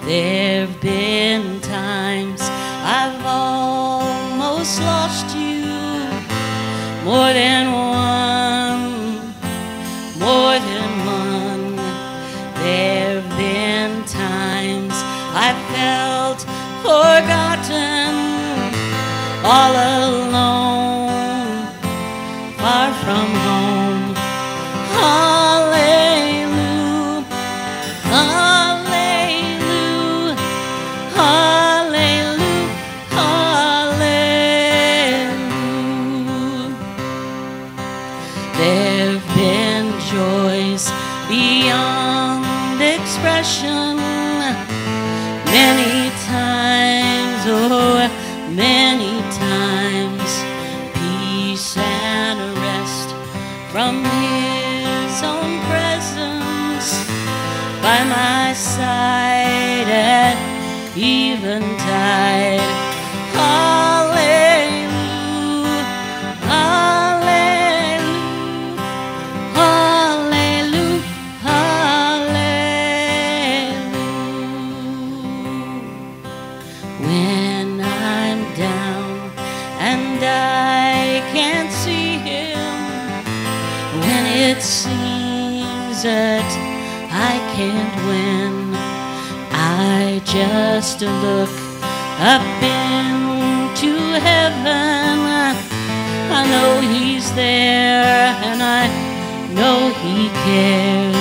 There've been times I've almost lost you, more than one, more than one. There've been times I felt forgotten, all alone, far from home. Hallelujah, hallelujah, hallelujah, hallelujah. There've been joys beyond expression, many times, oh, many times. Peace and rest from His own presence by my side at eventide. Hallelujah, hallelujah, hallelujah, hallelujah. When I'm down and I can't see Him, when it seems that I can't win, I just look up into heaven. I know He's there and I know He cares.